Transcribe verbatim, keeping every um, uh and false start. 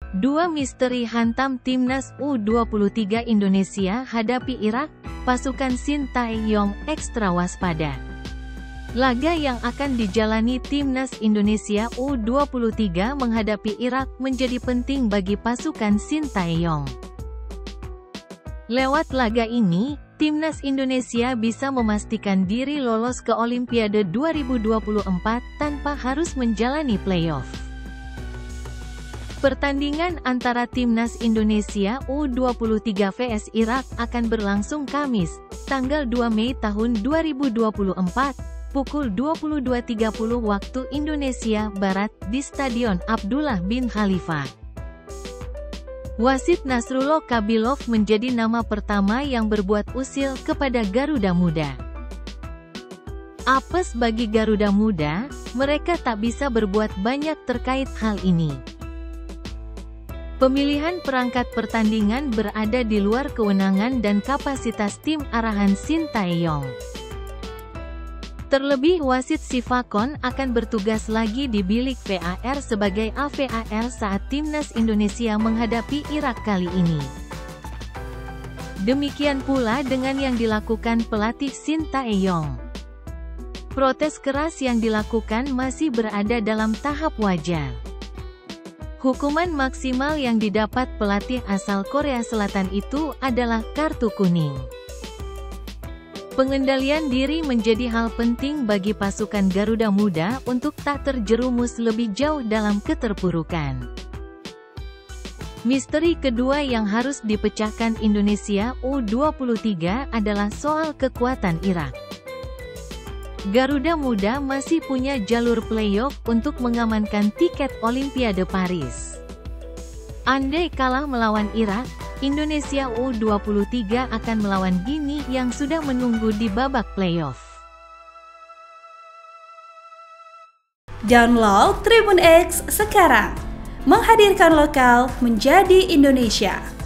Dua misteri hantam Timnas U dua puluh tiga Indonesia hadapi Irak, pasukan Sintayong ekstra waspada. Laga yang akan dijalani Timnas Indonesia U dua puluh tiga menghadapi Irak menjadi penting bagi pasukan Sintayong. Lewat laga ini, Timnas Indonesia bisa memastikan diri lolos ke Olimpiade dua ribu dua puluh empat tanpa harus menjalani playoff. Pertandingan antara Timnas Indonesia U dua puluh tiga versus Irak akan berlangsung Kamis, tanggal dua Mei tahun dua ribu dua puluh empat, pukul dua puluh dua tiga puluh waktu Indonesia Barat, di Stadion Abdullah bin Khalifah. Wasit Nasrullah Kabilov menjadi nama pertama yang berbuat usil kepada Garuda Muda. Apes bagi Garuda Muda, mereka tak bisa berbuat banyak terkait hal ini. Pemilihan perangkat pertandingan berada di luar kewenangan dan kapasitas tim arahan Sintayong. Terlebih wasit Sifakon akan bertugas lagi di bilik V A R sebagai A V A R saat Timnas Indonesia menghadapi Irak kali ini. Demikian pula dengan yang dilakukan pelatih Sintayong. Protes keras yang dilakukan masih berada dalam tahap wajar. Hukuman maksimal yang didapat pelatih asal Korea Selatan itu adalah kartu kuning. Pengendalian diri menjadi hal penting bagi pasukan Garuda Muda untuk tak terjerumus lebih jauh dalam keterpurukan. Misteri kedua yang harus dipecahkan Indonesia U dua puluh tiga adalah soal kekuatan Irak. Garuda Muda masih punya jalur playoff untuk mengamankan tiket Olimpiade Paris. Andai kalah melawan Irak, Indonesia U dua puluh tiga akan melawan Guinea yang sudah menunggu di babak playoff. Download Tribun X sekarang, menghadirkan lokal menjadi Indonesia.